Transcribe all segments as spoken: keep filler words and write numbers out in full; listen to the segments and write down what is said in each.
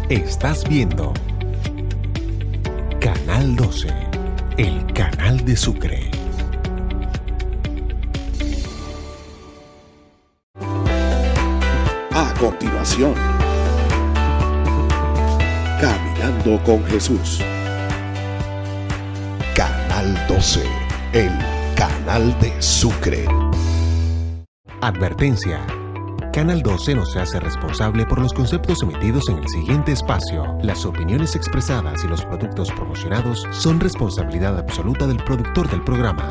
Estás viendo Canal doce, el canal de Sucre. A continuación, Caminando con Jesús. Canal doce, el canal de Sucre. Advertencia. Canal doce no se hace responsable por los conceptos emitidos en el siguiente espacio. Las opiniones expresadas y los productos promocionados son responsabilidad absoluta del productor del programa.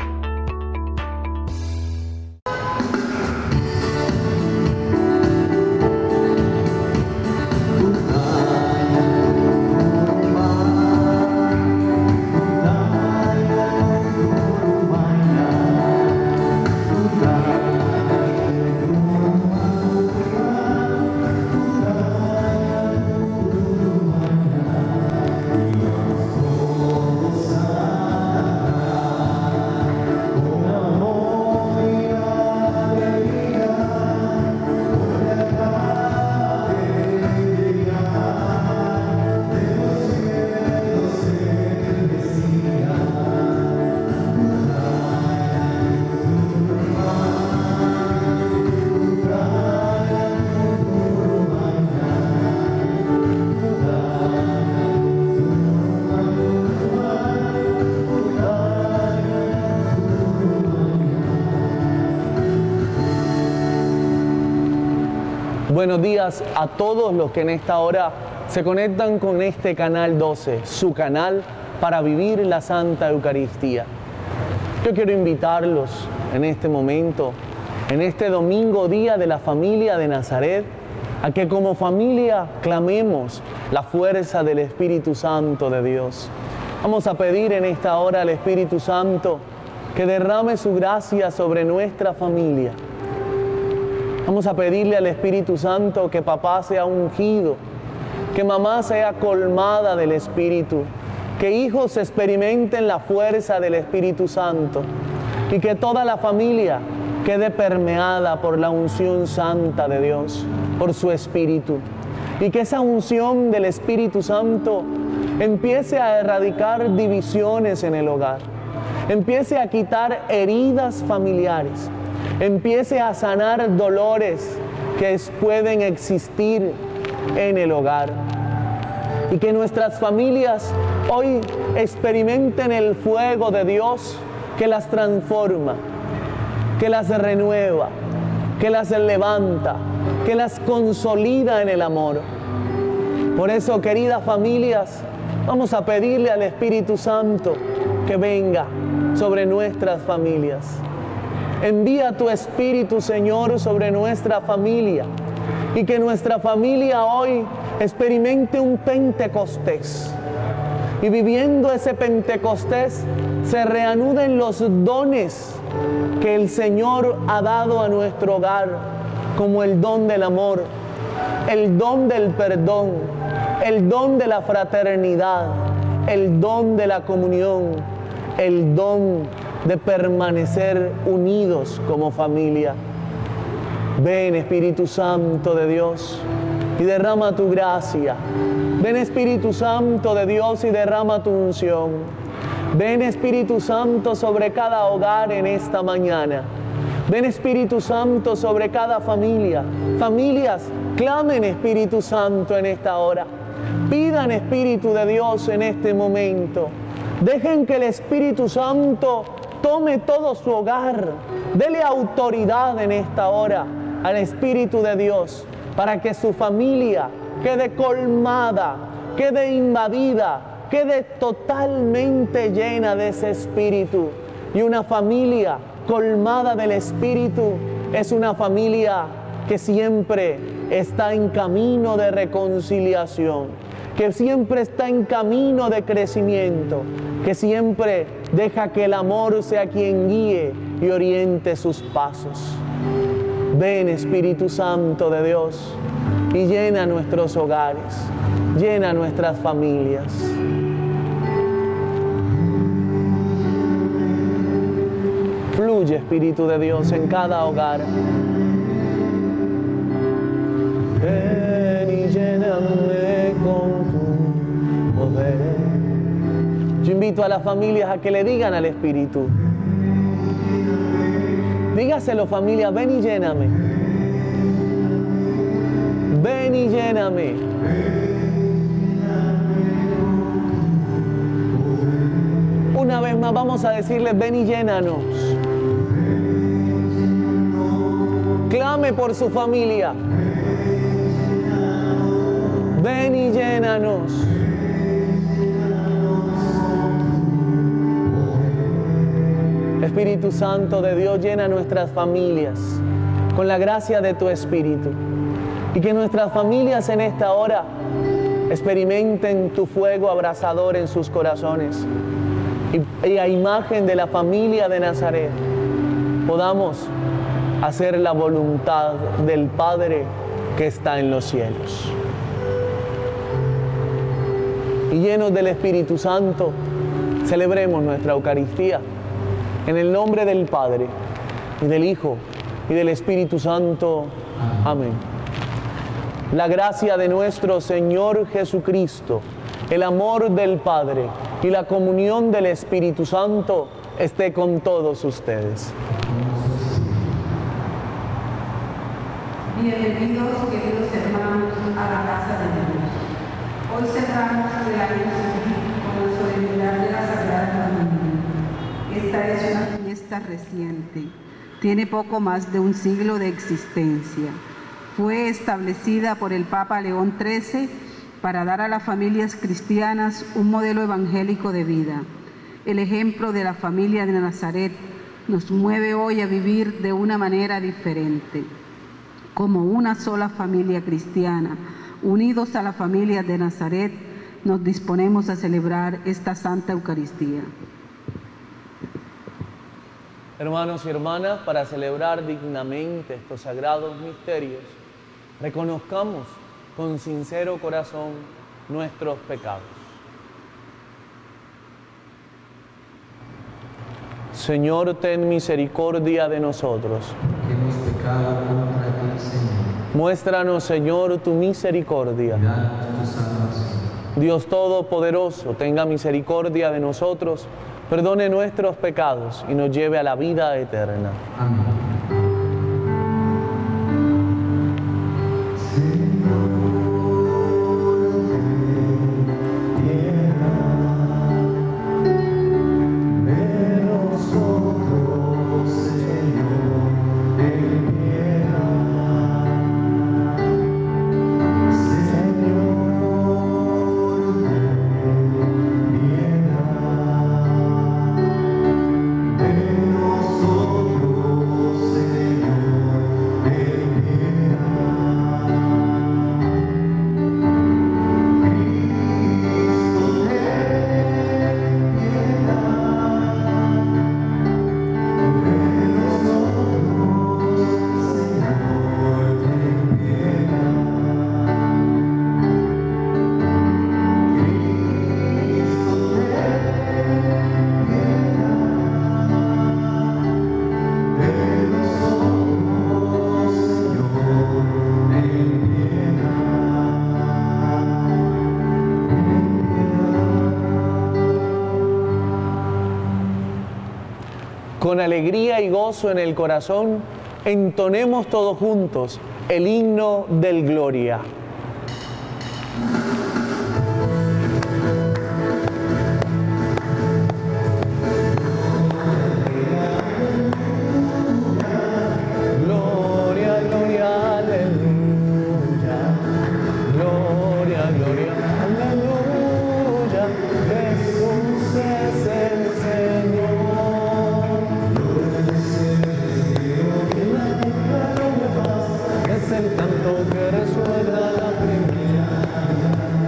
Buenos días a todos los que en esta hora se conectan con este Canal doce, su canal para vivir la Santa Eucaristía. Yo quiero invitarlos en este momento, en este domingo día de la familia de Nazaret, a que como familia clamemos la fuerza del Espíritu Santo de Dios. Vamos a pedir en esta hora al Espíritu Santo que derrame su gracia sobre nuestra familia. Vamos a pedirle al Espíritu Santo que papá sea ungido, que mamá sea colmada del Espíritu, que hijos experimenten la fuerza del Espíritu Santo y que toda la familia quede permeada por la unción santa de Dios, por su Espíritu. Y que esa unción del Espíritu Santo empiece a erradicar divisiones en el hogar, empiece a quitar heridas familiares, empiece a sanar dolores que pueden existir en el hogar. Y que nuestras familias hoy experimenten el fuego de Dios que las transforma, que las renueva, que las levanta, que las consolida en el amor. Por eso, queridas familias, vamos a pedirle al Espíritu Santo que venga sobre nuestras familias. Envía tu Espíritu, Señor, sobre nuestra familia y que nuestra familia hoy experimente un Pentecostés. Y viviendo ese Pentecostés se reanuden los dones que el Señor ha dado a nuestro hogar, como el don del amor, el don del perdón, el don de la fraternidad, el don de la comunión, el don de permanecer unidos como familia. Ven, Espíritu Santo de Dios, y derrama tu gracia. Ven, Espíritu Santo de Dios, y derrama tu unción. Ven, Espíritu Santo, sobre cada hogar en esta mañana. Ven, Espíritu Santo, sobre cada familia. Familias, clamen, Espíritu Santo, en esta hora. Pidan, Espíritu de Dios, en este momento. Dejen que el Espíritu Santo tome todo su hogar. Dele autoridad en esta hora al Espíritu de Dios para que su familia quede colmada, quede invadida, quede totalmente llena de ese Espíritu. Y una familia colmada del Espíritu es una familia que siempre está en camino de reconciliación, que siempre está en camino de crecimiento, que siempre deja que el amor sea quien guíe y oriente sus pasos. Ven, Espíritu Santo de Dios, y llena nuestros hogares, llena nuestras familias. Fluye, Espíritu de Dios, en cada hogar. Ven y lléname invito a las familias a que le digan al Espíritu. Dígaselo, familia, ven y lléname. Ven y lléname. Una vez más vamos a decirle, ven y llénanos. Clame por su familia. Ven y llénanos. Espíritu Santo de Dios, llena nuestras familias con la gracia de tu Espíritu. Y que nuestras familias en esta hora experimenten tu fuego abrasador en sus corazones. Y, y a imagen de la familia de Nazaret, podamos hacer la voluntad del Padre que está en los cielos. Y llenos del Espíritu Santo, celebremos nuestra Eucaristía en el nombre del Padre, y del Hijo, y del Espíritu Santo. Amén. La gracia de nuestro Señor Jesucristo, el amor del Padre y la comunión del Espíritu Santo esté con todos ustedes. Bienvenidos, queridos hermanos, a la casa de Dios. Hoy cerramos el año civil con la solemnidad de la Sagrada Familia. Esta es una fiesta reciente, tiene poco más de un siglo de existencia. Fue establecida por el Papa León trece para dar a las familias cristianas un modelo evangélico de vida. El ejemplo de la familia de Nazaret nos mueve hoy a vivir de una manera diferente. Como una sola familia cristiana, unidos a la familia de Nazaret, nos disponemos a celebrar esta Santa Eucaristía. Hermanos y hermanas, para celebrar dignamente estos sagrados misterios, reconozcamos con sincero corazón nuestros pecados. Señor, ten misericordia de nosotros. Que hemos pecado contra ti, Señor. Muéstranos, Señor, tu misericordia. Y danos tu salvación. Dios Todopoderoso, tenga misericordia de nosotros, perdone nuestros pecados y nos lleve a la vida eterna. Amén. Con alegría y gozo en el corazón, entonemos todos juntos el himno del Gloria. Gloria, gloria, aleluya. Gloria, gloria, aleluya. Jesús es el Señor. Es el canto que resuena la primera.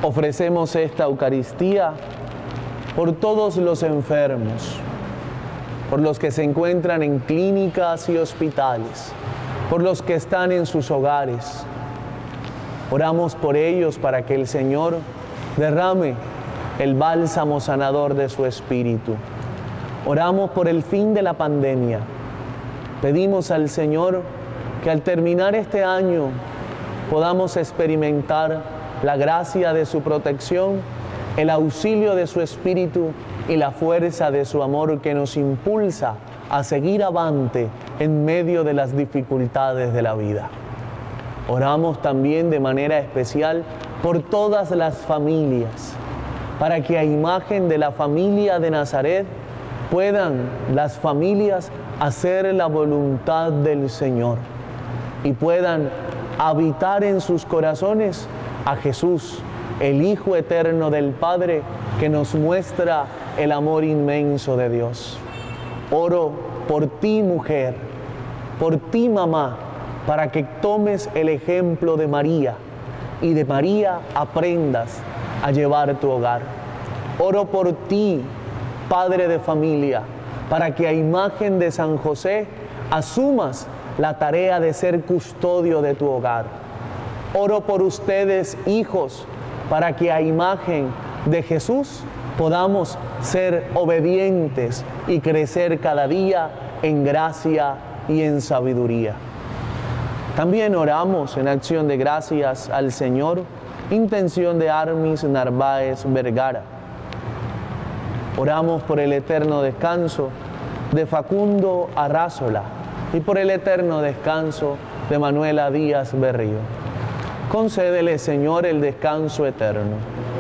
Ofrecemos esta Eucaristía por todos los enfermos, por los que se encuentran en clínicas y hospitales, por los que están en sus hogares. Oramos por ellos para que el Señor derrame el bálsamo sanador de su Espíritu. Oramos por el fin de la pandemia. Pedimos al Señor que al terminar este año podamos experimentar la gracia de su protección, el auxilio de su Espíritu y la fuerza de su amor que nos impulsa a seguir avante en medio de las dificultades de la vida. Oramos también de manera especial por todas las familias, para que a imagen de la familia de Nazaret puedan las familias hacer la voluntad del Señor y puedan habitar en sus corazones a Jesús, el Hijo eterno del Padre, que nos muestra el amor inmenso de Dios. Oro por ti, mujer, por ti, mamá, para que tomes el ejemplo de María y de María aprendas a llevar tu hogar. Oro por ti, padre de familia, para que a imagen de San José asumas la tarea de ser custodio de tu hogar. Oro por ustedes, hijos, para que a imagen de Jesús podamos ser obedientes y crecer cada día en gracia y en sabiduría. También oramos en acción de gracias al Señor, intención de Armis Narváez Vergara. Oramos por el eterno descanso de Facundo Arrázola y por el eterno descanso de Manuela Díaz Berrío. Concédele, Señor, el descanso eterno.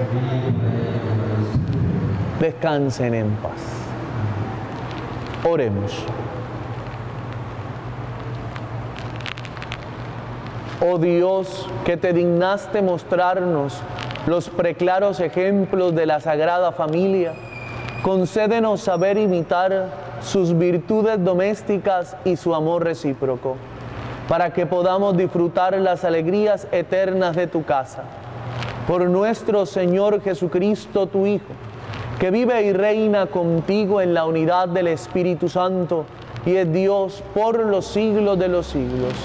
Descansen en paz. Oremos. Oh Dios, que te dignaste mostrarnos los preclaros ejemplos de la Sagrada Familia, concédenos saber imitar sus virtudes domésticas y su amor recíproco, para que podamos disfrutar las alegrías eternas de tu casa. Por nuestro Señor Jesucristo, tu Hijo, que vive y reina contigo en la unidad del Espíritu Santo y es Dios por los siglos de los siglos.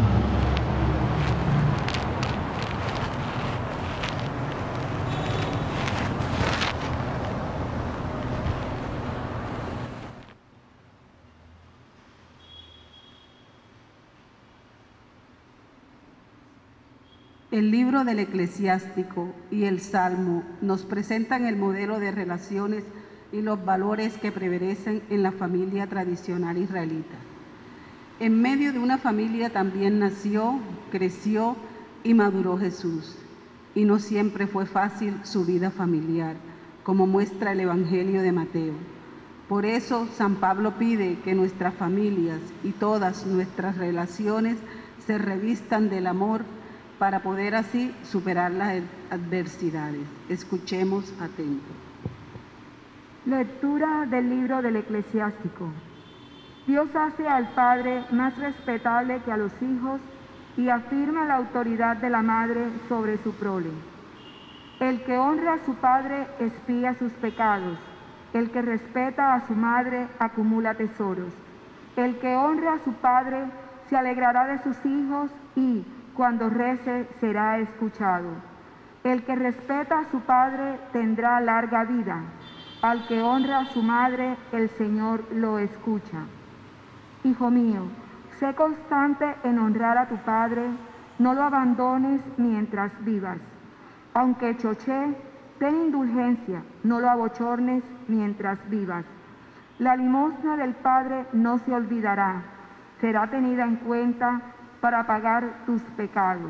El libro del Eclesiástico y el Salmo nos presentan el modelo de relaciones y los valores que prevalecen en la familia tradicional israelita. En medio de una familia también nació, creció y maduró Jesús. Y no siempre fue fácil su vida familiar, como muestra el Evangelio de Mateo. Por eso San Pablo pide que nuestras familias y todas nuestras relaciones se revistan del amor para poder así superar las adversidades. Escuchemos atentos. Lectura del libro del Eclesiástico. Dios hace al padre más respetable que a los hijos y afirma la autoridad de la madre sobre su prole. El que honra a su padre expía sus pecados. El que respeta a su madre acumula tesoros. El que honra a su padre se alegrará de sus hijos y, cuando rece, será escuchado. El que respeta a su padre tendrá larga vida. Al que honra a su madre, el Señor lo escucha. Hijo mío, sé constante en honrar a tu padre, no lo abandones mientras vivas. Aunque choché, ten indulgencia, no lo abochornes mientras vivas. La limosna del Padre no se olvidará, será tenida en cuenta para pagar tus pecados.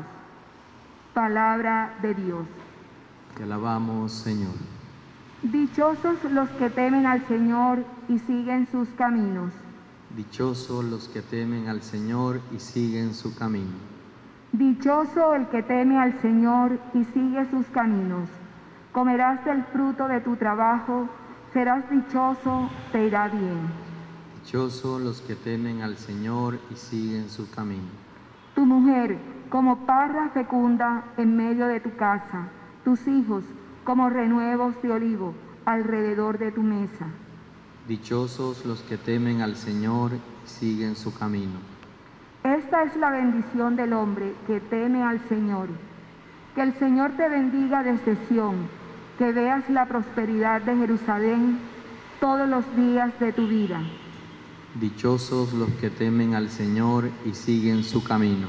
Palabra de Dios. Te alabamos, Señor. Dichosos los que temen al Señor y siguen sus caminos. Dichosos los que temen al Señor y siguen su camino. Dichoso el que teme al Señor y sigue sus caminos. Comerás del fruto de tu trabajo, serás dichoso, te irá bien. Dichosos los que temen al Señor y siguen su camino. Tu mujer, como parra fecunda en medio de tu casa, tus hijos como renuevos de olivo alrededor de tu mesa. Dichosos los que temen al Señor y siguen su camino. Esta es la bendición del hombre que teme al Señor. Que el Señor te bendiga desde Sión, que veas la prosperidad de Jerusalén todos los días de tu vida. Dichosos los que temen al Señor y siguen su camino.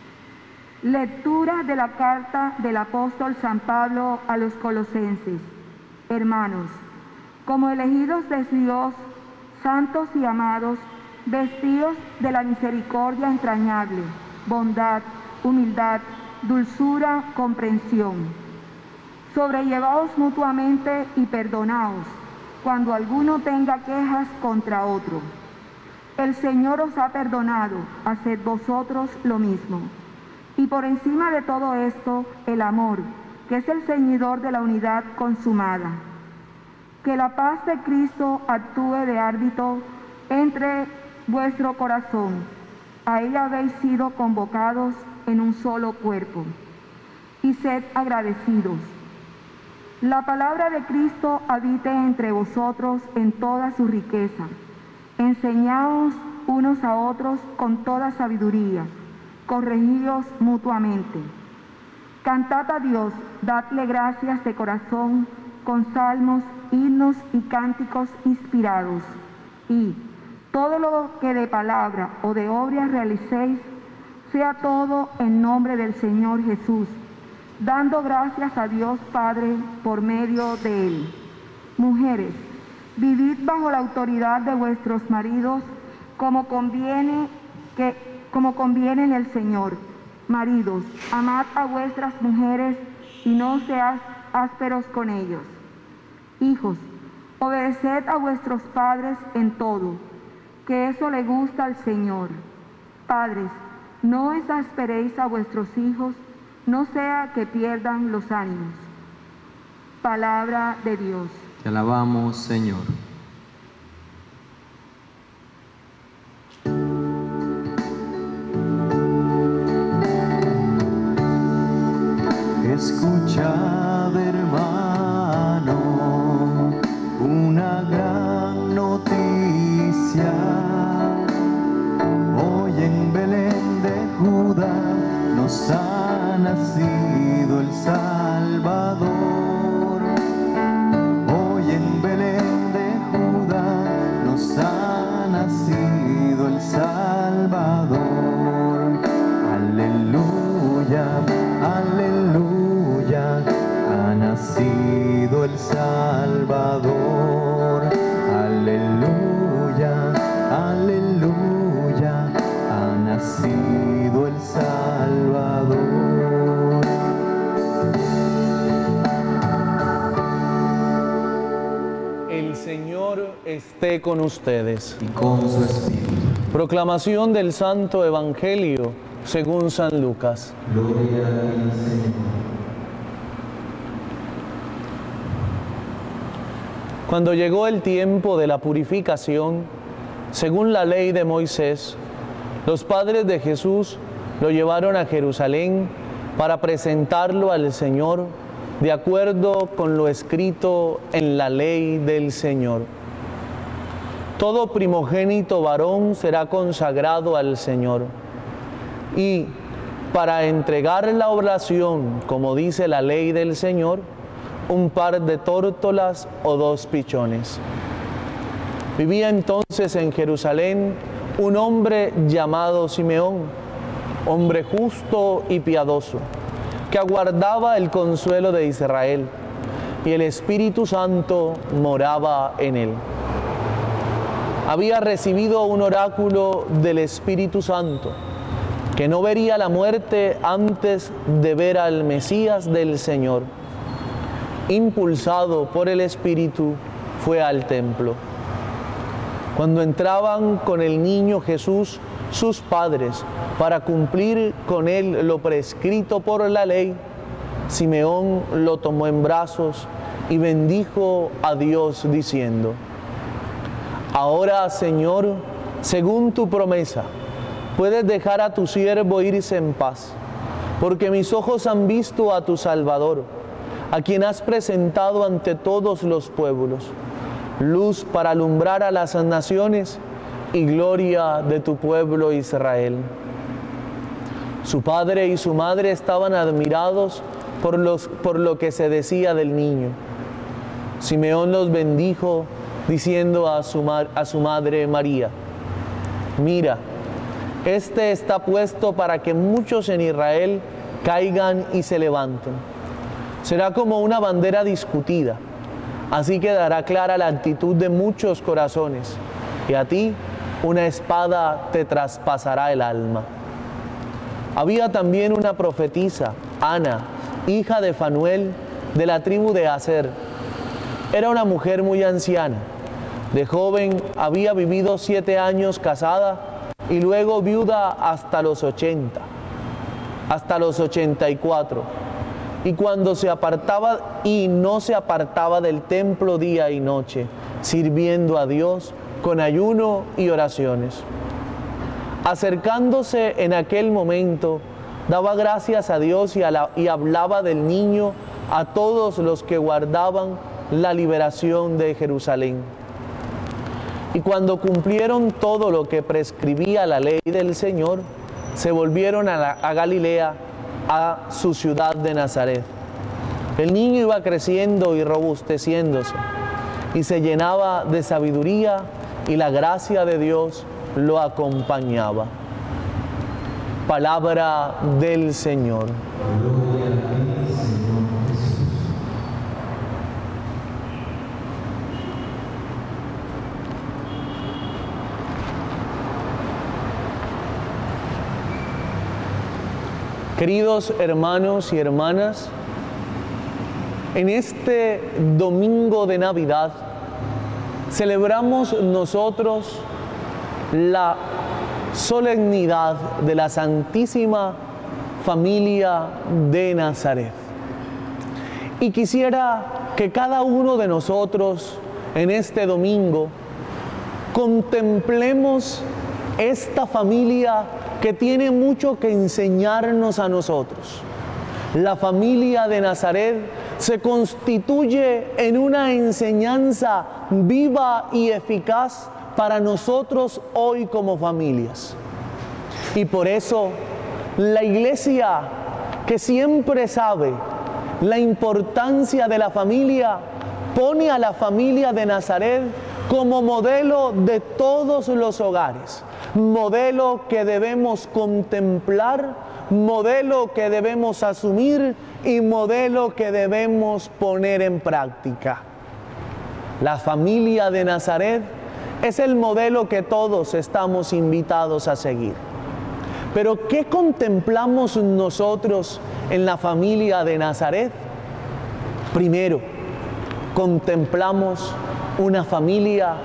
Lectura de la carta del apóstol San Pablo a los Colosenses. Hermanos, como elegidos de Dios, santos y amados, vestidos de la misericordia entrañable, bondad, humildad, dulzura, comprensión. Sobrellevaos mutuamente y perdonaos cuando alguno tenga quejas contra otro. El Señor os ha perdonado, haced vosotros lo mismo. Y por encima de todo esto, el amor, que es el ceñidor de la unidad consumada. Que la paz de Cristo actúe de árbitro entre vuestro corazón. A ella habéis sido convocados en un solo cuerpo. Y sed agradecidos. La palabra de Cristo habite entre vosotros en toda su riqueza. Enseñaos unos a otros con toda sabiduría. Corregíos mutuamente. Cantad a Dios, dadle gracias de corazón con salmos, himnos y cánticos inspirados. Y todo lo que de palabra o de obra realicéis, sea todo en nombre del Señor Jesús, dando gracias a Dios Padre por medio de Él. Mujeres, vivid bajo la autoridad de vuestros maridos como conviene que como conviene en el Señor. Maridos, amad a vuestras mujeres y no seáis ásperos con ellos. Hijos, obedeced a vuestros padres en todo, que eso le gusta al Señor. Padres, no exasperéis a vuestros hijos, no sea que pierdan los ánimos. Palabra de Dios. Te alabamos, Señor. Escuchad, hermano, una gran noticia. Hoy en Belén de Judá nos ha nacido el Salvador. Hoy en Belén de Judá nos ha nacido el Salvador. Aleluya, aleluya, ha nacido el Salvador. Aleluya, aleluya, ha nacido el Salvador. El Señor esté con ustedes. Y con su espíritu. Proclamación del Santo Evangelio según San Lucas. Gloria a ti, Señor. Cuando llegó el tiempo de la purificación, según la ley de Moisés, los padres de Jesús lo llevaron a Jerusalén para presentarlo al Señor de acuerdo con lo escrito en la ley del Señor. Todo primogénito varón será consagrado al Señor. Y para entregar la oblación, como dice la ley del Señor, un par de tórtolas o dos pichones. Vivía entonces en Jerusalén un hombre llamado Simeón, hombre justo y piadoso, que aguardaba el consuelo de Israel, y el Espíritu Santo moraba en él. Había recibido un oráculo del Espíritu Santo, que no vería la muerte antes de ver al Mesías del Señor. Impulsado por el Espíritu, fue al templo. Cuando entraban con el niño Jesús, sus padres, para cumplir con él lo prescrito por la ley, Simeón lo tomó en brazos y bendijo a Dios diciendo: Ahora, Señor, según tu promesa, puedes dejar a tu siervo irse en paz, porque mis ojos han visto a tu Salvador, a quien has presentado ante todos los pueblos, luz para alumbrar a las naciones y gloria de tu pueblo Israel. Su padre y su madre estaban admirados por, los, por lo que se decía del niño. Simeón los bendijo diciendo a su, a su madre María: mira, este está puesto para que muchos en Israel caigan y se levanten. Será como una bandera discutida, así quedará clara la actitud de muchos corazones, y a ti una espada te traspasará el alma. Había también una profetisa, Ana, hija de Fanuel, de la tribu de Aser. Era una mujer muy anciana. De joven había vivido siete años casada y luego viuda hasta los ochenta, hasta los ochenta y cuatro. Y cuando se apartaba y no se apartaba del templo día y noche, sirviendo a Dios con ayuno y oraciones. Acercándose en aquel momento, daba gracias a Dios y, a la, y hablaba del niño a todos los que guardaban la liberación de Jerusalén. Y cuando cumplieron todo lo que prescribía la ley del Señor, se volvieron a, la, a Galilea, a su ciudad de Nazaret. El niño iba creciendo y robusteciéndose, y se llenaba de sabiduría, y la gracia de Dios lo acompañaba. Palabra del Señor. Gloria a ti, Señor Jesús. Queridos hermanos y hermanas, en este domingo de Navidad celebramos nosotros la solemnidad de la Santísima Familia de Nazaret. Y quisiera que cada uno de nosotros en este domingo contemplemos esta familia que tiene mucho que enseñarnos a nosotros. La familia de Nazaret se constituye en una enseñanza viva y eficaz para nosotros hoy como familias. Y por eso la Iglesia, que siempre sabe la importancia de la familia, pone a la familia de Nazaret como modelo de todos los hogares, modelo que debemos contemplar, modelo que debemos asumir y modelo que debemos poner en práctica. La familia de Nazaret es el modelo que todos estamos invitados a seguir. Pero ¿qué contemplamos nosotros en la familia de Nazaret? Primero, contemplamos una familia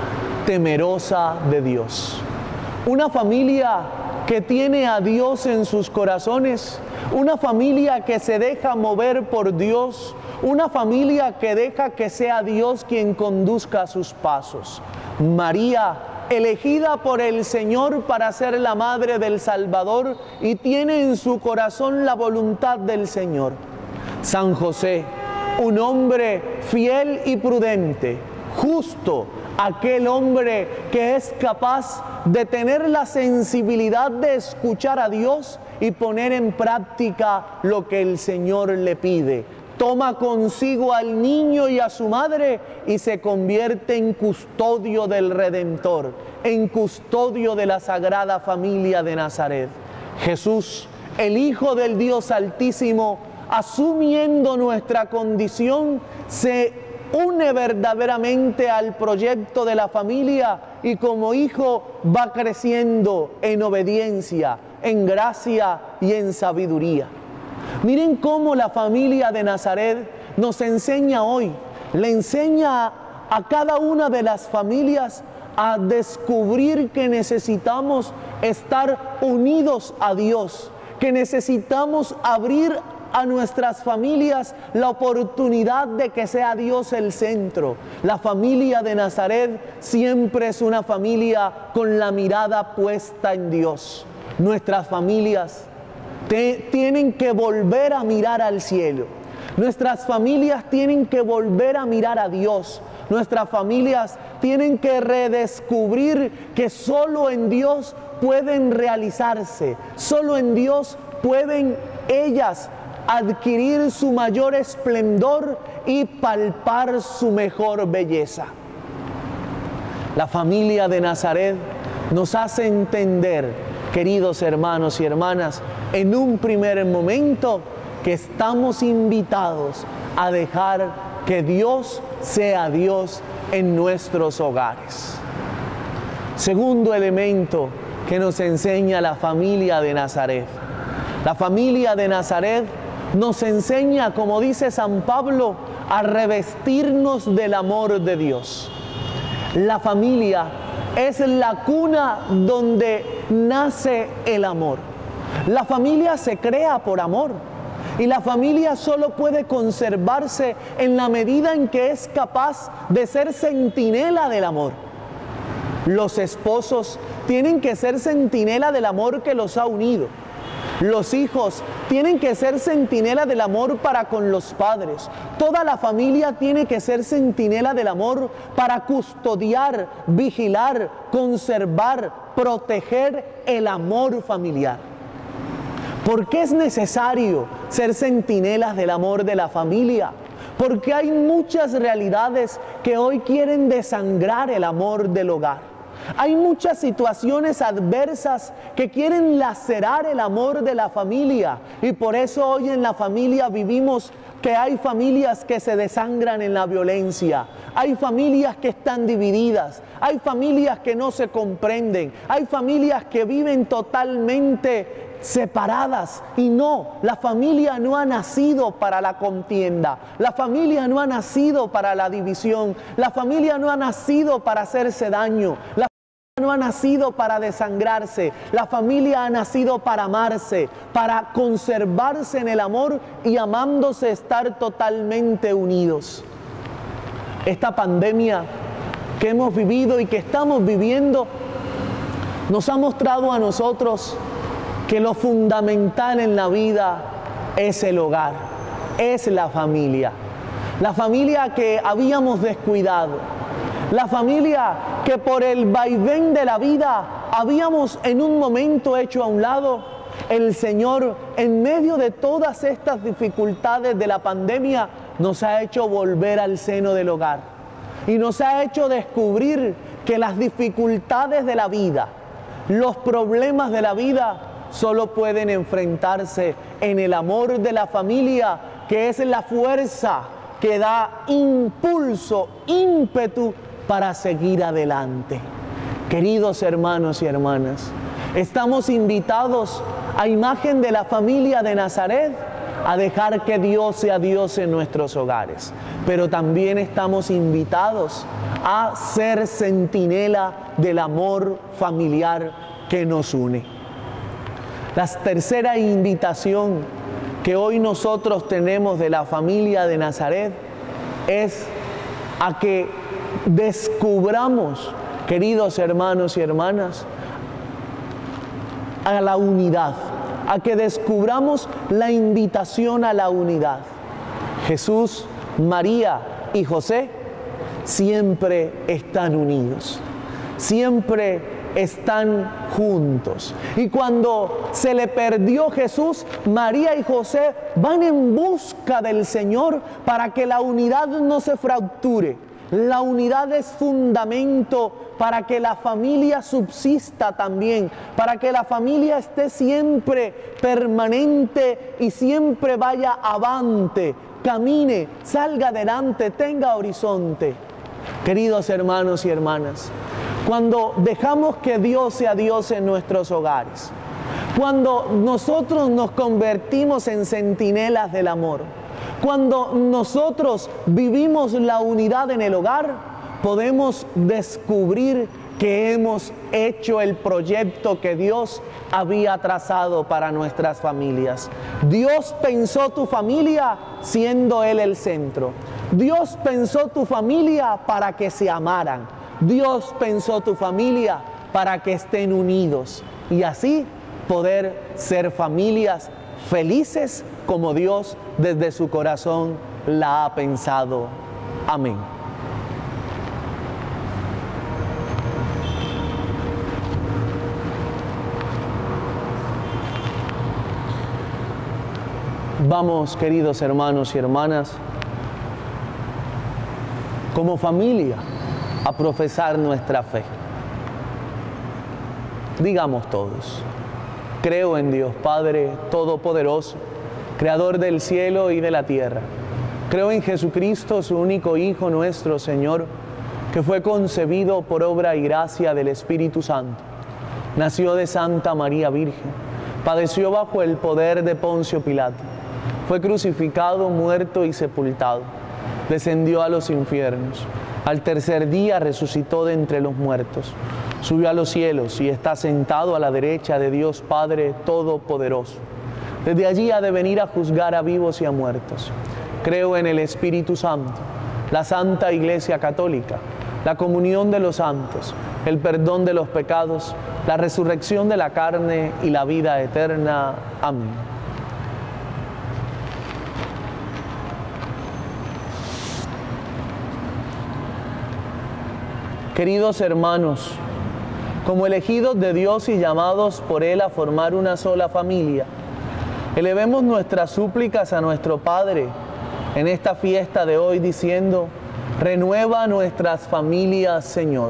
temerosa de Dios. Una familia que tiene a Dios en sus corazones. Una familia que se deja mover por Dios. Una familia que deja que sea Dios quien conduzca sus pasos. María, elegida por el Señor para ser la madre del Salvador, y tiene en su corazón la voluntad del Señor. San José, un hombre fiel y prudente, justo, aquel hombre que es capaz de tener la sensibilidad de escuchar a Dios y poner en práctica lo que el Señor le pide. Toma consigo al niño y a su madre y se convierte en custodio del Redentor, en custodio de la Sagrada Familia de Nazaret. Jesús, el Hijo del Dios Altísimo, asumiendo nuestra condición, se une verdaderamente al proyecto de la familia y como hijo va creciendo en obediencia, en gracia y en sabiduría. Miren cómo la familia de Nazaret nos enseña hoy, le enseña a cada una de las familias a descubrir que necesitamos estar unidos a Dios, que necesitamos abrir a nuestras familias la oportunidad de que sea Dios el centro. La familia de Nazaret siempre es una familia con la mirada puesta en Dios. Nuestras familias te, tienen que volver a mirar al cielo. Nuestras familias tienen que volver a mirar a Dios. Nuestras familias tienen que redescubrir que solo en Dios pueden realizarse. Solo en Dios pueden ellas adquirir su mayor esplendor y palpar su mejor belleza. La familia de Nazaret nos hace entender, queridos hermanos y hermanas, en un primer momento que estamos invitados a dejar que Dios sea Dios en nuestros hogares. Segundo elemento que nos enseña la familia de Nazaret. La familia de Nazaret nos enseña, como dice San Pablo, a revestirnos del amor de Dios. La familia es la cuna donde nace el amor. La familia se crea por amor y la familia solo puede conservarse en la medida en que es capaz de ser centinela del amor. Los esposos tienen que ser centinela del amor que los ha unido. Los hijos tienen que ser centinela del amor para con los padres. Toda la familia tiene que ser centinela del amor para custodiar, vigilar, conservar, proteger el amor familiar. ¿Por qué es necesario ser centinelas del amor de la familia? Porque hay muchas realidades que hoy quieren desangrar el amor del hogar. Hay muchas situaciones adversas que quieren lacerar el amor de la familia y por eso hoy en la familia vivimos que hay familias que se desangran en la violencia, hay familias que están divididas, hay familias que no se comprenden, hay familias que viven totalmente separadas y no, la familia no ha nacido para la contienda, la familia no ha nacido para la división, la familia no ha nacido para hacerse daño, la no ha nacido para desangrarse, la familia ha nacido para amarse, para conservarse en el amor y amándose estar totalmente unidos. Esta pandemia que hemos vivido y que estamos viviendo nos ha mostrado a nosotros que lo fundamental en la vida es el hogar, es la familia. La familia que habíamos descuidado. La familia que por el vaivén de la vida habíamos en un momento hecho a un lado. El Señor, en medio de todas estas dificultades de la pandemia, nos ha hecho volver al seno del hogar. Y nos ha hecho descubrir que las dificultades de la vida, los problemas de la vida, solo pueden enfrentarse en el amor de la familia, que es la fuerza que da impulso, ímpetu para seguir adelante. Queridos hermanos y hermanas, estamos invitados a imagen de la familia de Nazaret a dejar que Dios sea Dios en nuestros hogares, pero también estamos invitados a ser centinela del amor familiar que nos une. La tercera invitación que hoy nosotros tenemos de la familia de Nazaret es a que descubramos, queridos hermanos y hermanas, a la unidad, a que descubramos la invitación a la unidad. Jesús, María y José siempre están unidos, siempre están juntos. Y cuando se le perdió Jesús, María y José van en busca del Señor para que la unidad no se fracture. La unidad es fundamento para que la familia subsista también, para que la familia esté siempre permanente y siempre vaya avante, camine, salga adelante, tenga horizonte. Queridos hermanos y hermanas, cuando dejamos que Dios sea Dios en nuestros hogares, cuando nosotros nos convertimos en centinelas del amor, cuando nosotros vivimos la unidad en el hogar, podemos descubrir que hemos hecho el proyecto que Dios había trazado para nuestras familias. Dios pensó tu familia siendo Él el centro. Dios pensó tu familia para que se amaran. Dios pensó tu familia para que estén unidos y así poder ser familias felices como Dios desde su corazón la ha pensado. Amén. Vamos, queridos hermanos y hermanas, como familia, a profesar nuestra fe. Digamos todos: creo en Dios Padre Todopoderoso, Creador del cielo y de la tierra. Creo en Jesucristo, su único Hijo, nuestro Señor, que fue concebido por obra y gracia del Espíritu Santo. Nació de Santa María Virgen, padeció bajo el poder de Poncio Pilato, fue crucificado, muerto y sepultado, descendió a los infiernos, al tercer día resucitó de entre los muertos, subió a los cielos y está sentado a la derecha de Dios Padre Todopoderoso. Desde allí ha de venir a juzgar a vivos y a muertos. Creo en el Espíritu Santo, la Santa Iglesia Católica, la comunión de los santos, el perdón de los pecados, la resurrección de la carne y la vida eterna. Amén. Queridos hermanos, como elegidos de Dios y llamados por Él a formar una sola familia, elevemos nuestras súplicas a nuestro Padre en esta fiesta de hoy diciendo: renueva nuestras familias, Señor.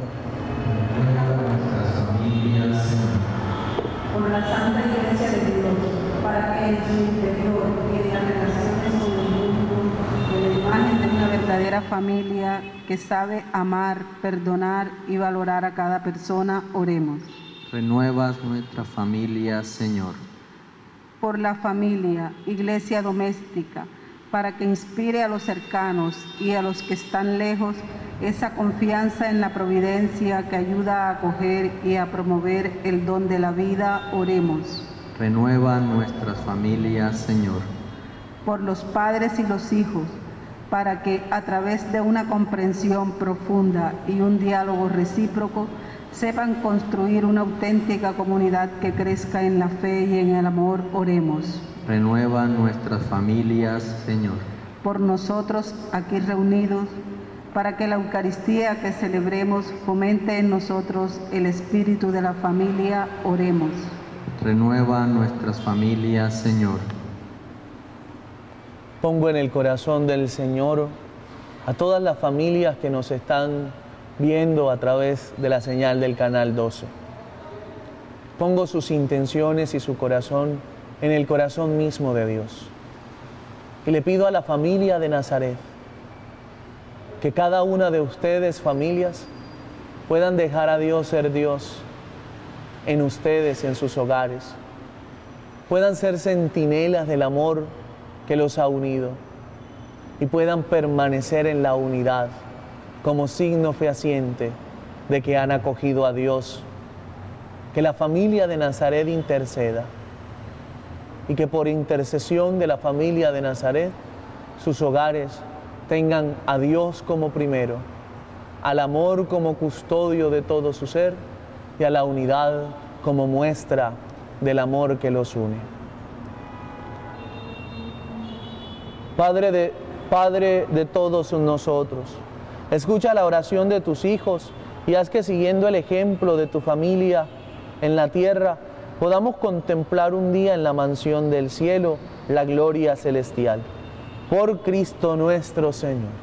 Por la Santa Iglesia de Dios, para que en su interior y en las relaciones con el mundo, en la imagen de una verdadera familia que sabe amar, perdonar y valorar a cada persona, oremos. Renuevas nuestras familias, Señor. Por la familia, iglesia doméstica, para que inspire a los cercanos y a los que están lejos esa confianza en la providencia que ayuda a acoger y a promover el don de la vida, oremos. Renueva nuestras familias, Señor. Por los padres y los hijos, para que a través de una comprensión profunda y un diálogo recíproco sepan construir una auténtica comunidad que crezca en la fe y en el amor, oremos. Renueva nuestras familias, Señor. Por nosotros aquí reunidos, para que la Eucaristía que celebremos fomente en nosotros el espíritu de la familia, oremos. Renueva nuestras familias, Señor. Pongo en el corazón del Señor a todas las familias que nos están viendo a través de la señal del Canal doce. Pongo sus intenciones y su corazón en el corazón mismo de Dios. Y le pido a la familia de Nazaret que cada una de ustedes, familias, puedan dejar a Dios ser Dios en ustedes, en sus hogares. Puedan ser centinelas del amor que los ha unido y puedan permanecer en la unidad como signo fehaciente de que han acogido a Dios. Que la familia de Nazaret interceda y que por intercesión de la familia de Nazaret sus hogares tengan a Dios como primero, al amor como custodio de todo su ser y a la unidad como muestra del amor que los une. Padre de, Padre de todos nosotros, escucha la oración de tus hijos y haz que, siguiendo el ejemplo de tu familia en la tierra, podamos contemplar un día en la mansión del cielo la gloria celestial. Por Cristo nuestro Señor.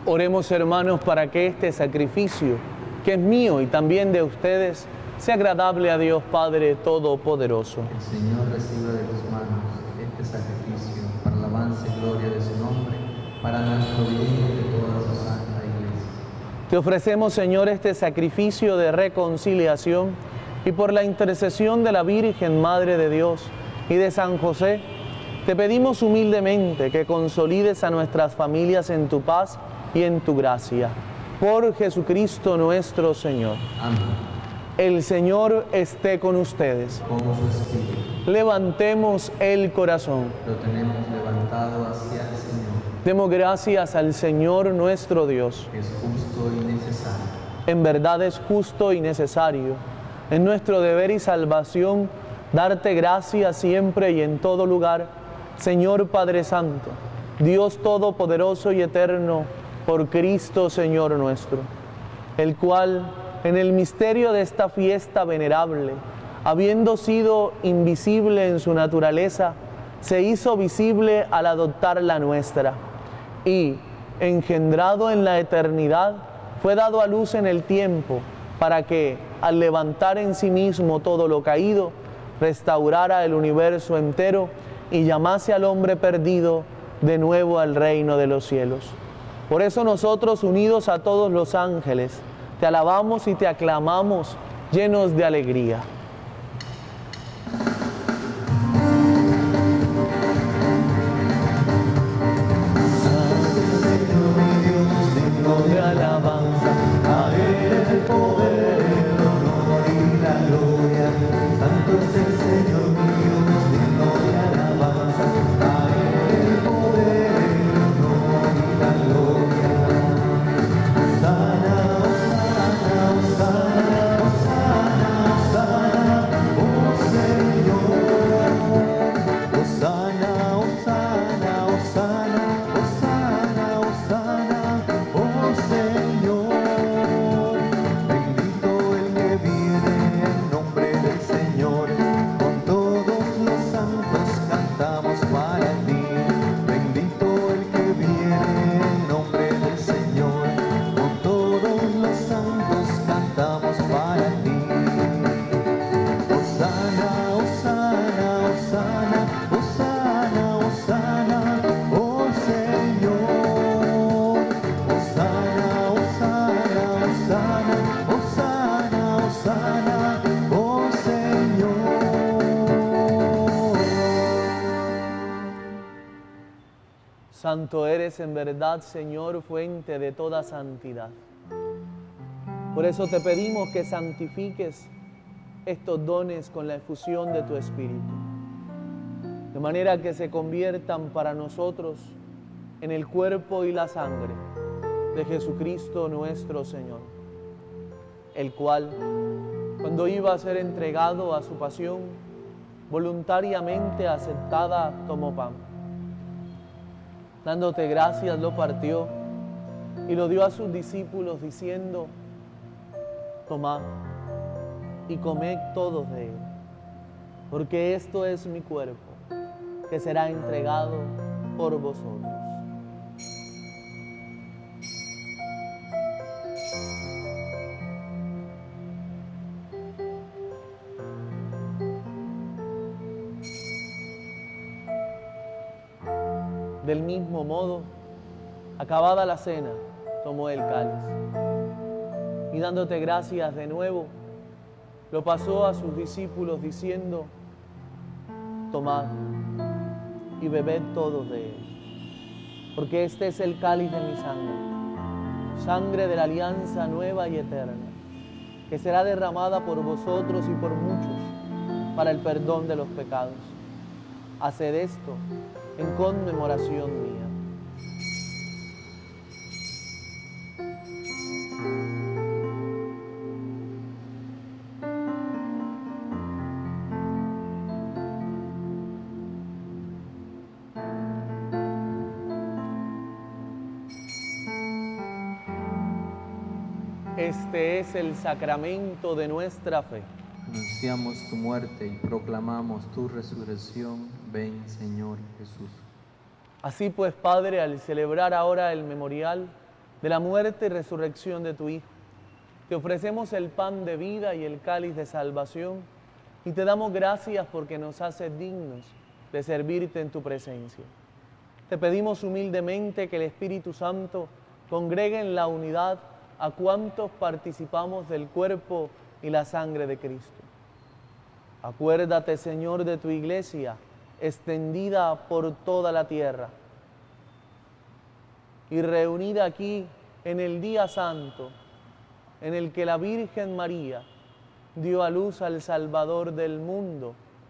Oremos, hermanos, para que este sacrificio, que es mío y también de ustedes, sea agradable a Dios Padre Todopoderoso. El Señor reciba de tus manos este sacrificio para alabanza y gloria de su nombre, para nuestro bien y de toda su santa Iglesia. Te ofrecemos, Señor, este sacrificio de reconciliación y por la intercesión de la Virgen Madre de Dios y de San José, te pedimos humildemente que consolides a nuestras familias en tu paz y en tu gracia. Por Jesucristo nuestro Señor. Amén. El Señor esté con ustedes. Con su espíritu. Levantemos el corazón. Lo tenemos levantado hacia el Señor. Demos gracias al Señor nuestro Dios. Es justo y necesario. En verdad es justo y necesario, en nuestro deber y salvación, darte gracias siempre y en todo lugar, Señor Padre Santo, Dios Todopoderoso y Eterno, por Cristo Señor nuestro, el cual, en el misterio de esta fiesta venerable, habiendo sido invisible en su naturaleza, se hizo visible al adoptar la nuestra, y, engendrado en la eternidad, fue dado a luz en el tiempo, para que, al levantar en sí mismo todo lo caído, restaurara el universo entero y llamase al hombre perdido de nuevo al reino de los cielos. Por eso nosotros, unidos a todos los ángeles, te alabamos y te aclamamos llenos de alegría. De alabanza, a Él el poder, el honor y la gloria. Santo es el Señor mi Dios, digno de alabanza. A Él el poder, el honor y la gloria. Hosana, hosana, hosana, hosana, hosana, oh Señor. Hosana, hosana, hosana, hosana, hosana, oh Señor. Bendito el que viene en nombre del Señor. Con todos los santos cantamos para ti. Bendito el que viene en nombre del Señor. Con todos los santos cantamos para ti. Hosana, hosana, hosana, hosana, hosana, oh Señor. Hosana, hosana, hosana, hosana, hosana, oh Señor. Santo eres en verdad, Señor, fuente de toda santidad. Por eso te pedimos que santifiques estos dones con la efusión de tu Espíritu, de manera que se conviertan para nosotros en el cuerpo y la sangre de Jesucristo nuestro Señor, el cual, cuando iba a ser entregado a su pasión, voluntariamente aceptada, tomó pan. Dándote gracias, lo partió y lo dio a sus discípulos, diciendo: tomad y comed todos de él, porque esto es mi cuerpo, que será entregado por vosotros. Del mismo modo, acabada la cena, tomó el cáliz y dándote gracias de nuevo, lo pasó a sus discípulos diciendo: tomad y bebed todos de él, porque este es el cáliz de mi sangre, sangre de la alianza nueva y eterna, que será derramada por vosotros y por muchos para el perdón de los pecados. Haced esto en conmemoración mía. Este es el sacramento de nuestra fe. Anunciamos tu muerte y proclamamos tu resurrección. Ven, Señor Jesús. Así pues, Padre, al celebrar ahora el memorial de la muerte y resurrección de tu Hijo. Te ofrecemos el pan de vida y el cáliz de salvación y te damos gracias porque nos haces dignos de servirte en tu presencia. Te pedimos humildemente que el Espíritu Santo congregue en la unidad a cuantos participamos del cuerpo y la sangre de Cristo. Acuérdate, Señor, de tu iglesia extendida por toda la tierra y reunida aquí en el día santo en el que la Virgen María dio a luz al Salvador del mundo,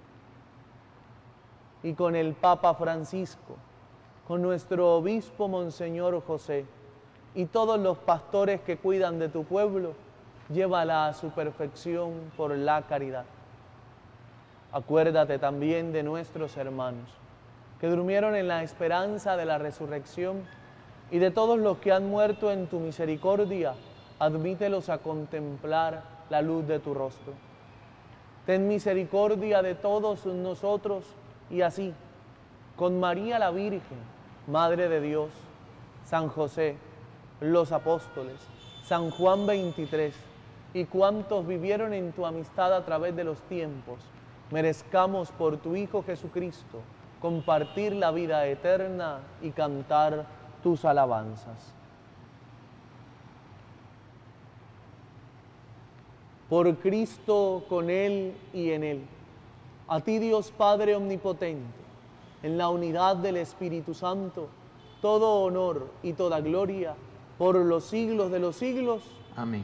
y con el Papa Francisco, con nuestro obispo Monseñor José y todos los pastores que cuidan de tu pueblo, llévala a su perfección por la caridad. Acuérdate también de nuestros hermanos que durmieron en la esperanza de la resurrección y de todos los que han muerto en tu misericordia, admítelos a contemplar la luz de tu rostro. Ten misericordia de todos nosotros y así, con María la Virgen, Madre de Dios, San José, los apóstoles, San Juan veintitrés y cuantos vivieron en tu amistad a través de los tiempos, merezcamos por tu Hijo Jesucristo compartir la vida eterna y cantar tus alabanzas. Por Cristo, con Él y en Él, a ti Dios Padre Omnipotente, en la unidad del Espíritu Santo, todo honor y toda gloria por los siglos de los siglos. Amén.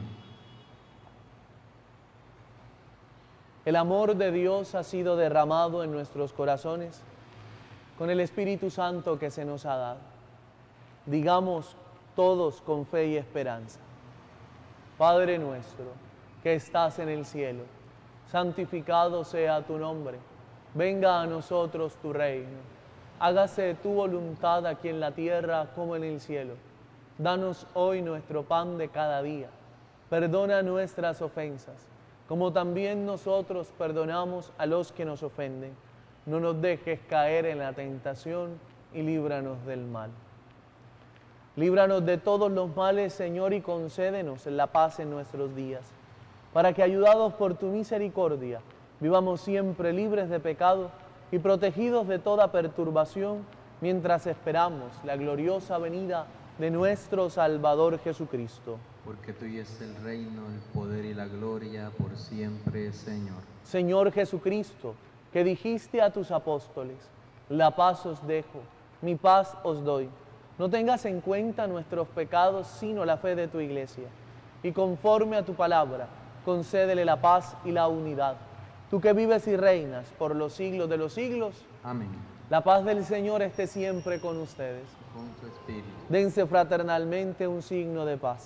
El amor de Dios ha sido derramado en nuestros corazones con el Espíritu Santo que se nos ha dado. Digamos todos con fe y esperanza: Padre nuestro, que estás en el cielo, santificado sea tu nombre. Venga a nosotros tu reino. Hágase tu voluntad aquí en la tierra como en el cielo. Danos hoy nuestro pan de cada día. Perdona nuestras ofensas, como también nosotros perdonamos a los que nos ofenden. No nos dejes caer en la tentación y líbranos del mal. Líbranos de todos los males, Señor, y concédenos la paz en nuestros días, para que, ayudados por tu misericordia, vivamos siempre libres de pecado y protegidos de toda perturbación, mientras esperamos la gloriosa venida de nuestro Salvador Jesucristo. Porque tuyo es el reino, el poder y la gloria por siempre, Señor. Señor Jesucristo, que dijiste a tus apóstoles: la paz os dejo, mi paz os doy. No tengas en cuenta nuestros pecados, sino la fe de tu iglesia. Y conforme a tu palabra, concédele la paz y la unidad. Tú que vives y reinas por los siglos de los siglos. Amén. La paz del Señor esté siempre con ustedes. Con tu espíritu. Dense fraternalmente un signo de paz.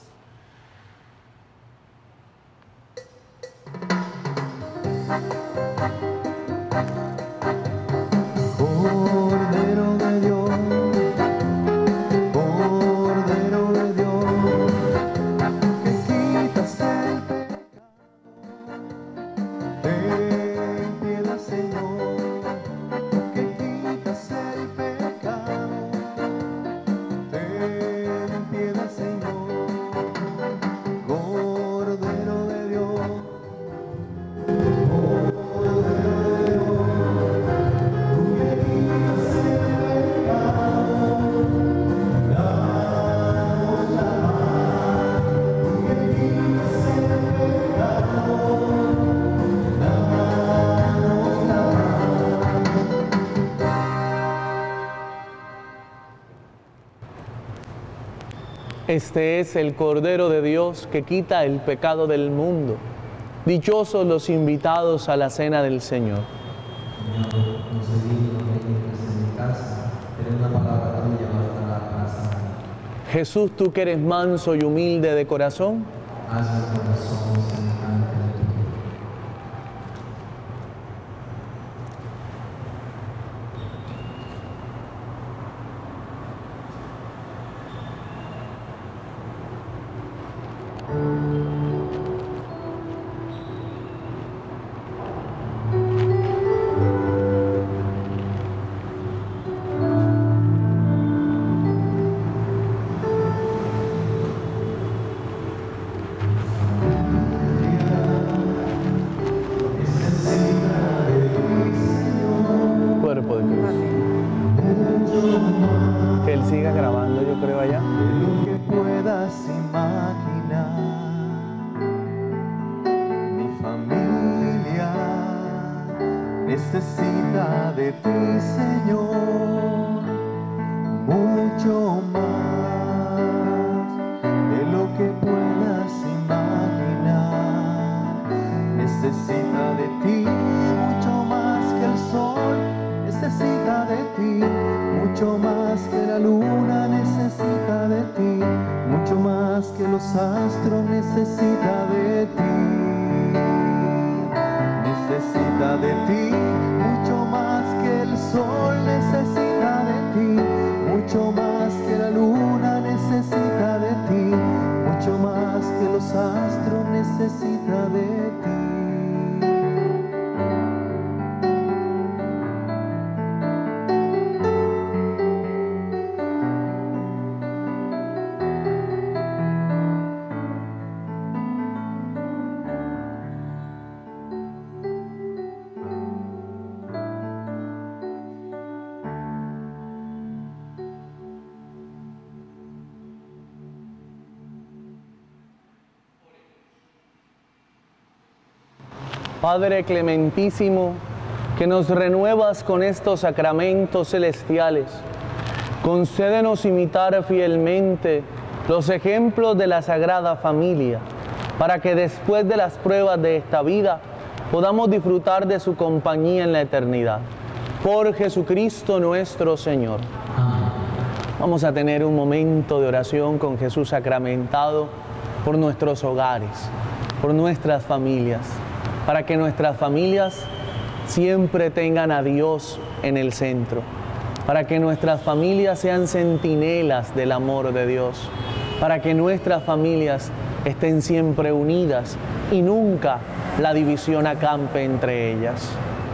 Cordero de Dios, Cordero de Dios, que quitas el pecado, ten piedad, Señor, que quitas el pecado, ten piedad, Señor, Cordero de Dios. Este es el Cordero de Dios que quita el pecado del mundo. Dichosos los invitados a la cena del Señor. Señor, concedido que entres en mi casa, pero una palabra tuya bastará para sanarme. Jesús, tú que eres manso y humilde de corazón, Haz mi corazón semejante al tuyo. allá. De lo que puedas imaginar, mi familia necesita de ti, Señor, mucho más de lo que puedas imaginar. Necesita de ti mucho más que el sol, necesita de ti mucho más que la luna, necesita de ti mucho más que los astros, necesita de ti. Necesita de ti mucho más que el sol, necesita de ti mucho más que la luna, necesita de ti mucho más que los astros, necesita de ti. Padre clementísimo, que nos renuevas con estos sacramentos celestiales, concédenos imitar fielmente los ejemplos de la Sagrada Familia, para que después de las pruebas de esta vida podamos disfrutar de su compañía en la eternidad. Por Jesucristo nuestro Señor. Vamos a tener un momento de oración con Jesús sacramentado por nuestros hogares, por nuestras familias, para que nuestras familias siempre tengan a Dios en el centro, para que nuestras familias sean centinelas del amor de Dios, para que nuestras familias estén siempre unidas y nunca la división acampe entre ellas.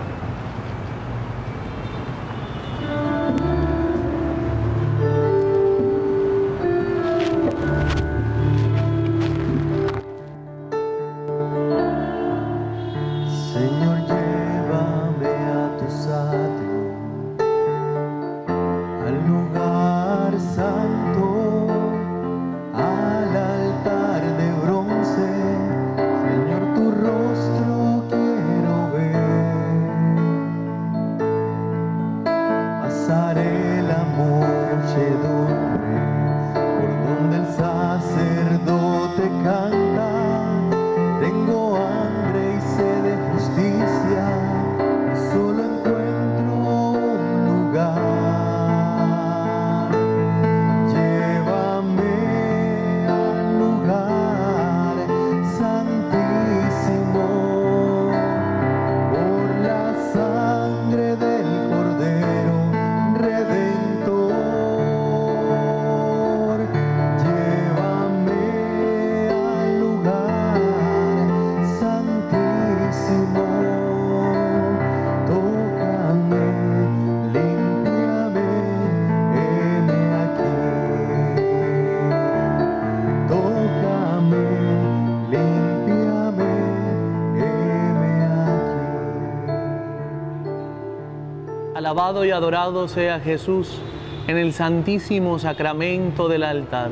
Alabado y adorado sea Jesús en el santísimo sacramento del altar.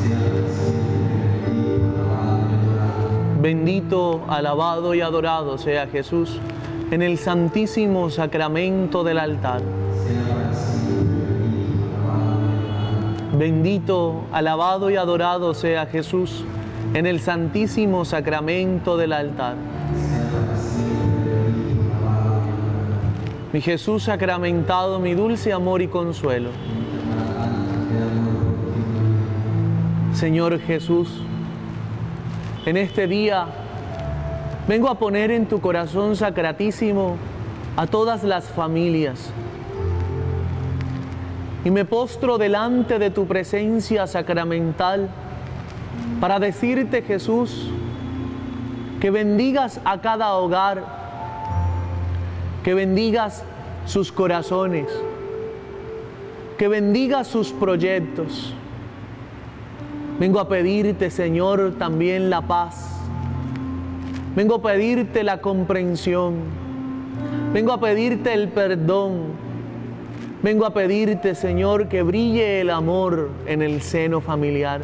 Bendito, alabado y adorado sea Jesús en el santísimo sacramento del altar. Bendito, alabado y adorado sea Jesús en el santísimo sacramento del altar. Mi Jesús sacramentado, mi dulce amor y consuelo. Señor Jesús, en este día vengo a poner en tu corazón sacratísimo a todas las familias y me postro delante de tu presencia sacramental para decirte, Jesús, que bendigas a cada hogar, que bendigas sus corazones, que bendigas sus proyectos. Vengo a pedirte, Señor, también la paz. Vengo a pedirte la comprensión. Vengo a pedirte el perdón. Vengo a pedirte, Señor, que brille el amor en el seno familiar.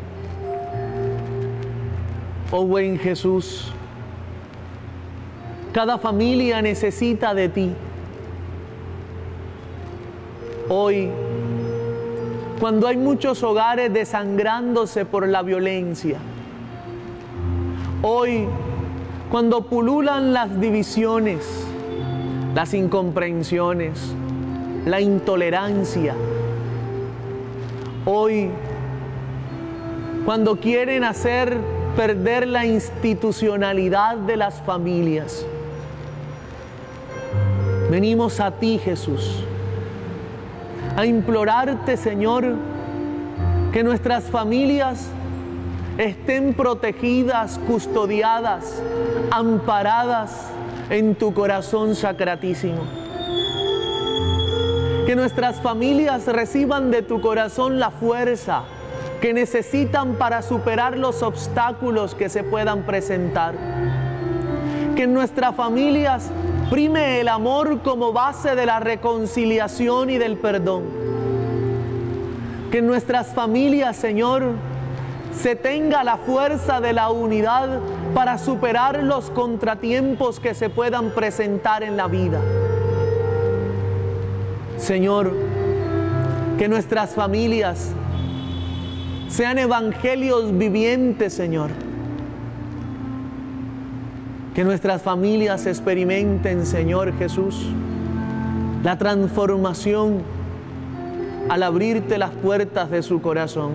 Oh buen Jesús, cada familia necesita de ti. Hoy, cuando hay muchos hogares desangrándose por la violencia, hoy, cuando pululan las divisiones, las incomprensiones, la intolerancia, hoy, cuando quieren hacer perder la institucionalidad de las familias, venimos a ti, Jesús, a implorarte, Señor, que nuestras familias estén protegidas, custodiadas, amparadas en tu corazón sacratísimo. Que nuestras familias reciban de tu corazón la fuerza que necesitan para superar los obstáculos que se puedan presentar. Que en nuestras familias prime el amor como base de la reconciliación y del perdón. Que en nuestras familias, Señor, se tenga la fuerza de la unidad para superar los contratiempos que se puedan presentar en la vida. Señor, que nuestras familias sean evangelios vivientes, Señor. Que nuestras familias experimenten, Señor Jesús, la transformación al abrirte las puertas de su corazón.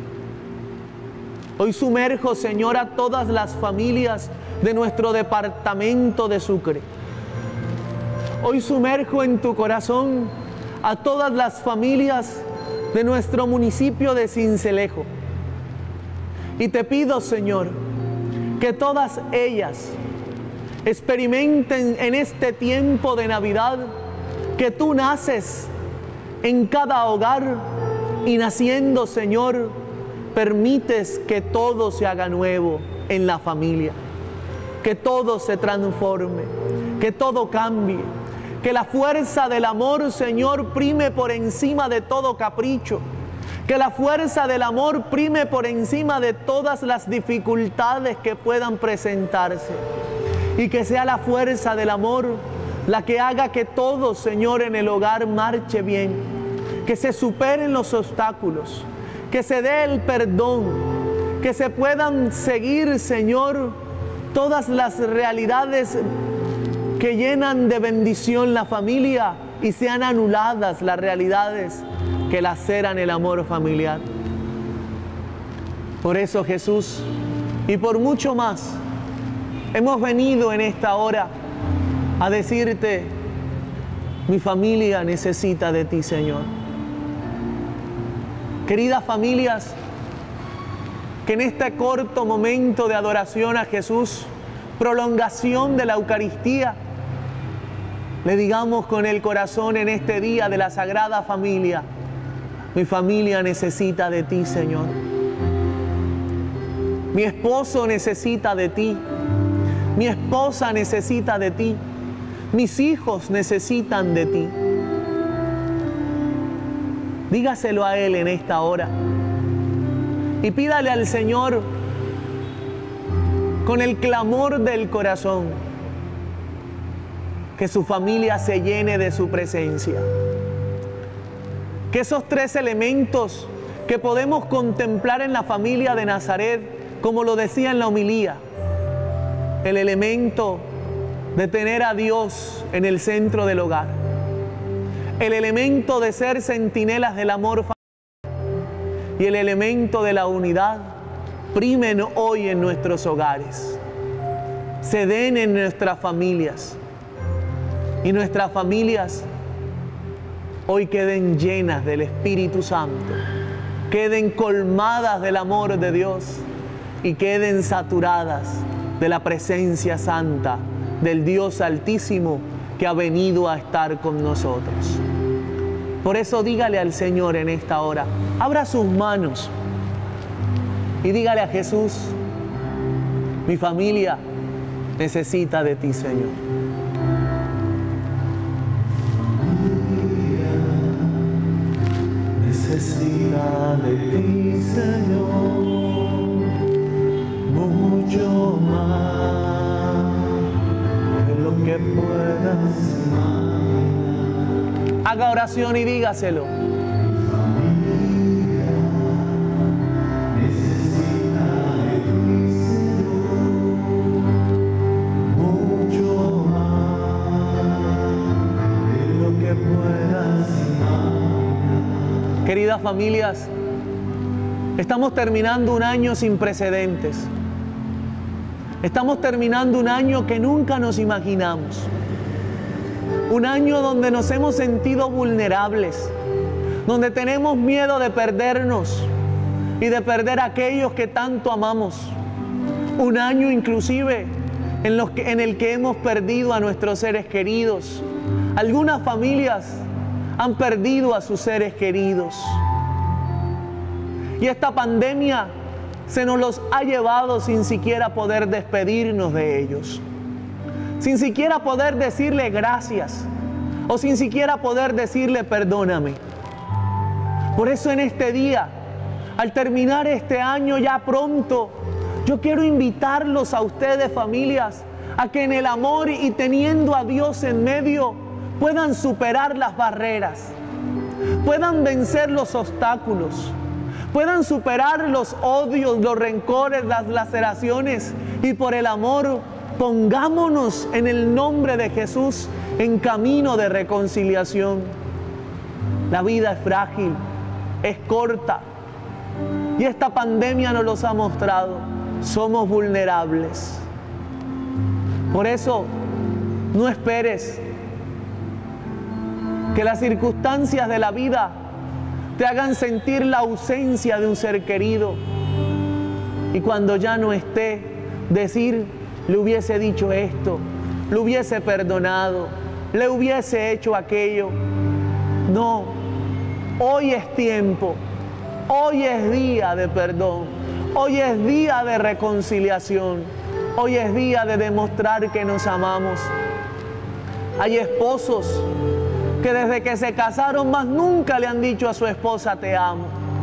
Hoy sumerjo, Señor, a todas las familias de nuestro departamento de Sucre. Hoy sumerjo en tu corazón a todas las familias de nuestro municipio de Sincelejo. Y te pido, Señor, que todas ellas experimenten en este tiempo de Navidad que tú naces en cada hogar y naciendo, Señor, permites que todo se haga nuevo en la familia, que todo se transforme, que todo cambie, que la fuerza del amor, Señor, prime por encima de todo capricho, que la fuerza del amor prime por encima de todas las dificultades que puedan presentarse, y que sea la fuerza del amor la que haga que todo, Señor, en el hogar marche bien, que se superen los obstáculos, que se dé el perdón, que se puedan seguir, Señor, todas las realidades que llenan de bendición la familia y sean anuladas las realidades que laceran el amor familiar. Por eso, Jesús, y por mucho más, hemos venido en esta hora a decirte: mi familia necesita de ti, Señor. Queridas familias, que en este corto momento de adoración a Jesús, prolongación de la Eucaristía, le digamos con el corazón en este día de la Sagrada Familia: mi familia necesita de ti, Señor. Mi esposo necesita de ti. Mi esposa necesita de ti. Mis hijos necesitan de ti. Dígaselo a Él en esta hora. Y pídale al Señor con el clamor del corazón que su familia se llene de su presencia. Que esos tres elementos que podemos contemplar en la familia de Nazaret, como lo decía en la homilía, el elemento de tener a Dios en el centro del hogar, el elemento de ser centinelas del amor familiar y el elemento de la unidad, primen hoy en nuestros hogares, se den en nuestras familias, y nuestras familias hoy queden llenas del Espíritu Santo, queden colmadas del amor de Dios y queden saturadas de la presencia santa del Dios Altísimo que ha venido a estar con nosotros. Por eso dígale al Señor en esta hora, abra sus manos y dígale a Jesús: mi familia necesita de ti, Señor. necesita de ti, Señor, mucho más de lo que puedas imaginar. Haga oración y dígaselo. Queridas familias, estamos terminando un año sin precedentes. Estamos terminando un año que nunca nos imaginamos. Un año donde nos hemos sentido vulnerables, donde tenemos miedo de perdernos y de perder a aquellos que tanto amamos. Un año inclusive en, los que, en el que hemos perdido a nuestros seres queridos. Algunas familias han perdido a sus seres queridos. Y esta pandemia se nos los ha llevado sin siquiera poder despedirnos de ellos. Sin siquiera poder decirle gracias. O sin siquiera poder decirle perdóname. Por eso en este día, al terminar este año ya pronto, yo quiero invitarlos a ustedes, familias, a que en el amor y teniendo a Dios en medio, puedan superar las barreras, puedan vencer los obstáculos, puedan superar los odios, los rencores, las laceraciones y por el amor pongámonos en el nombre de Jesús en camino de reconciliación. La vida es frágil, es corta y esta pandemia nos los ha mostrado. Somos vulnerables. Por eso, no esperes que las circunstancias de la vida te hagan sentir la ausencia de un ser querido. Y cuando ya no esté, decir, le hubiese dicho esto, le hubiese perdonado, le hubiese hecho aquello. No, hoy es tiempo, hoy es día de perdón, hoy es día de reconciliación, hoy es día de demostrar que nos amamos. Hay esposos que desde que se casaron más nunca le han dicho a su esposa te amo.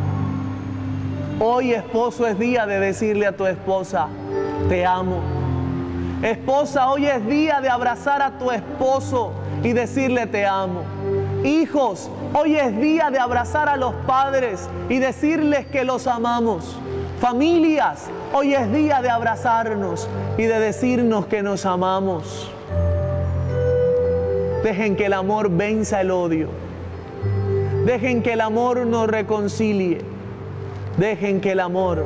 Hoy, esposo, es día de decirle a tu esposa te amo. Esposa, hoy es día de abrazar a tu esposo y decirle te amo. Hijos, hoy es día de abrazar a los padres y decirles que los amamos. Familias, hoy es día de abrazarnos y de decirnos que nos amamos. Dejen que el amor venza el odio. Dejen que el amor nos reconcilie. Dejen que el amor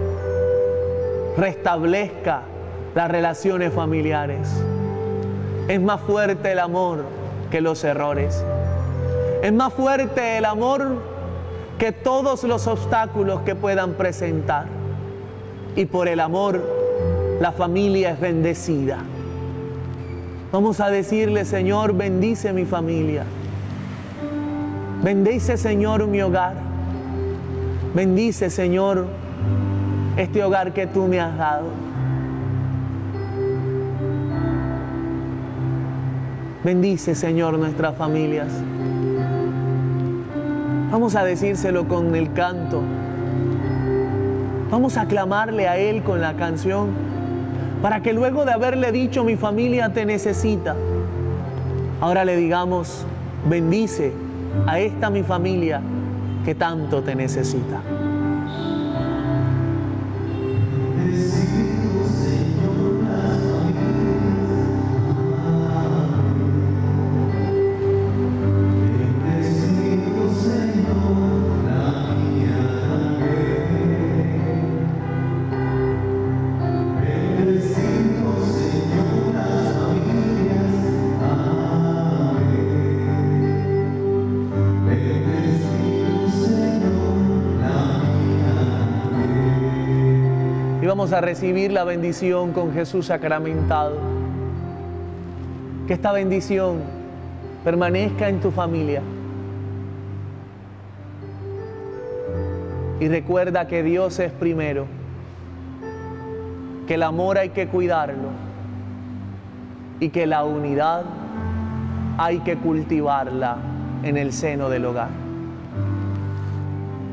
restablezca las relaciones familiares. Es más fuerte el amor que los errores. Es más fuerte el amor que todos los obstáculos que puedan presentar. Y por el amor, la familia es bendecida. Vamos a decirle, Señor, bendice mi familia. Bendice, Señor, mi hogar. Bendice, Señor, este hogar que tú me has dado. Bendice, Señor, nuestras familias. Vamos a decírselo con el canto. Vamos a clamarle a Él con la canción. Para que luego de haberle dicho mi familia te necesita, ahora le digamos, bendice a esta mi familia que tanto te necesita. Vamos a recibir la bendición con Jesús sacramentado. Que esta bendición permanezca en tu familia. Y recuerda que Dios es primero, que el amor hay que cuidarlo y que la unidad hay que cultivarla en el seno del hogar.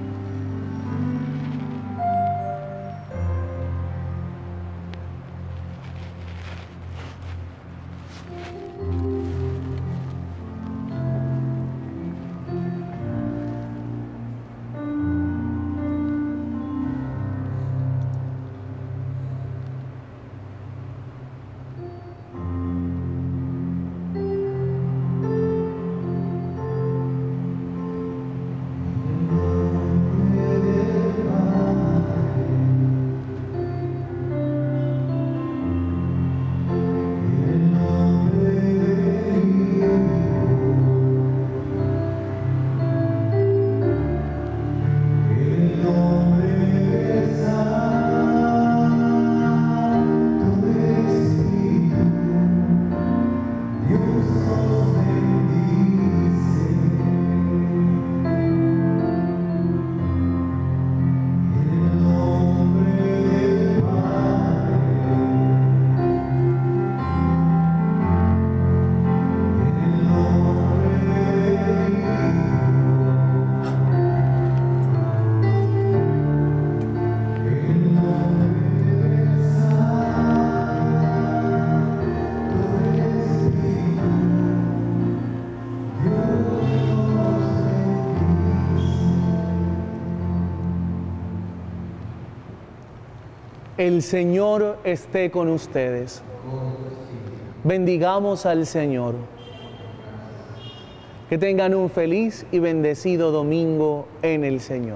El Señor esté con ustedes. Bendigamos al Señor. Que tengan un feliz y bendecido domingo en el Señor.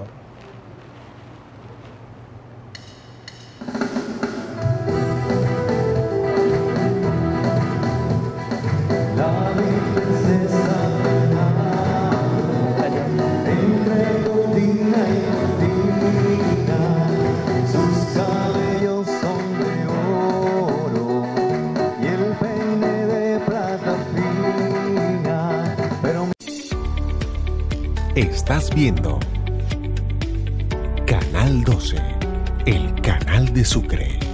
La Virgen se está entre cortina y cortina, sus cabellos son de oro y el peine de plata fina, pero... Estás viendo Canal doce, el canal de Sucre.